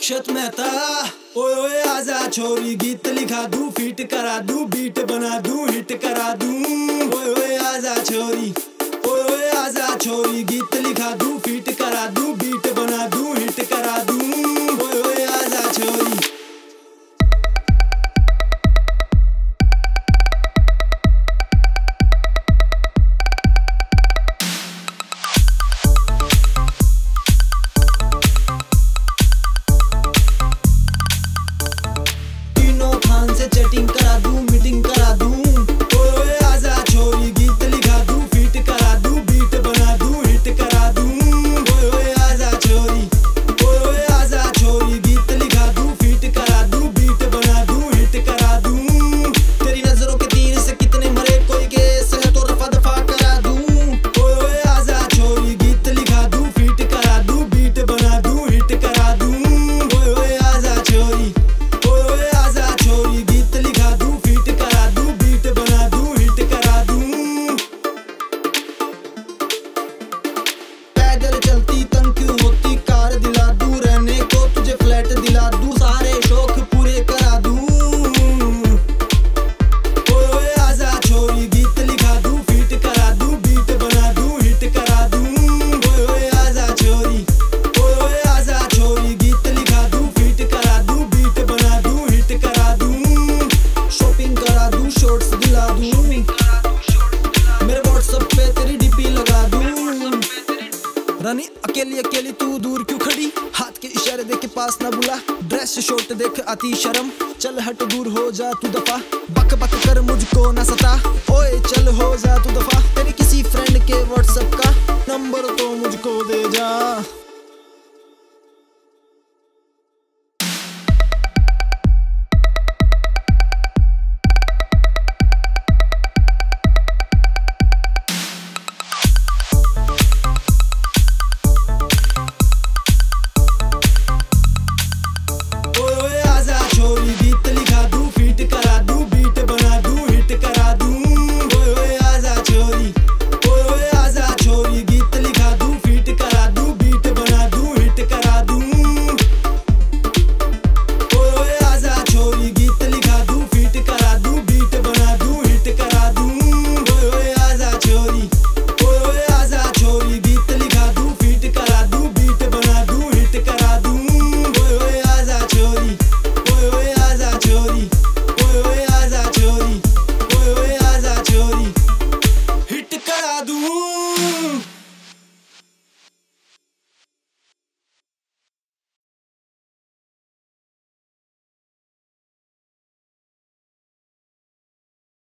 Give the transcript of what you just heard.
अक्षत मेहता। ओए ओए आजा छोरी, गीत लिखा दूं, फीट करा दूं, बीट बना दूं, हिट करा दूं। ओए ओए आजा छोरी, ओए ओए आजा छोरी, गीत लिखा दूं, फीट करा दूं, बीट बना दूं, हिट करा दूं। ओए ओए आजा छोरी। चैटिंग करा दूं, मीटिंग करा दूं। ओए ओए आजा छोरी, गीत लिखा दूं, फीट करा दूं, बीट बना दूं, हिट करा दूं। ओए ओए आजा छोरी, ओए ओए आजा छोरी, गीत लिखा दूं, फीट करा दूं, बीट बना दूं, हिट करा दूं। तेरी नजरों के तीर से कितने मरे, कोई केस है तो रफा दफा करा दूं। ओए ओए आजा छोरी, गीत लिखा दूं, फीट करा दूं, बीट बना दूं, हिट करा दूं। ओए ओए आजा छोरी, ओए ओए आजा छोरी, गीत लिखा दूं, फीट करा दूं, बीट बना दूं, हिट करा दूं। पैदल चलती तंग क्यों होती, कार दिला दूं, रहने को तुझे फ्लैट दिला दूं, सारे शौक पूरे करा दूं। ओए ओए आजा छोरी, गीत लिखा दूं, फीट करा दूं, बीट बना दूं, हिट करा दूं। ओए ओए आजा छोरी, ओए ओए आजा छोरी, गीत लिखा दूं, फीट करा दूं, बीट बना दूं, हिट करा दूं। शॉपिंग करा दूं, शॉर्ट्स दिला दूं, मेरे व्हाट्सएप पे तेरी डीपी लगा दूं। रानी अकेली अकेली तू दूर क्यों खड़ी, हाथ के इशारे देख के पास ना बुला, ड्रेस शॉर्ट देख आती शर्म, चल हट दूर हो जा तू दफा, बक बक कर मुझको ना सता, ओए चल हो जा तू दफा। तेरे किसी फ्रेंड के व्हाट्सएप का नंबर तो मुझको दे जा। ओए ओए आजा छोरी, गीत लिखा दूं, फीट करा दूं, बीट बना दूं, हिट करा दूं। ओए ओए आजा छोरी, ओए ओए आजा छोरी, गीत लिखा दूं, फीट करा दूं, बीट बना दूं, हिट करा दूं। ओए ओए आजा छोरी, गीत लिखा दूं, फीट करा दूं, बीट बना दूं, हिट करा दूं। ओए ओए आजा छोरी, ओए ओए आजा छोरी, गीत लिखा दूं, फीट करा दूं, बीट बना दूं, हिट करा दूं। ओए ओए आजा छोरी, ओए ओए आजा छोरी, ओए ओए आजा छोरी, ओए ओए आजा छोरी, हिट करा दूं।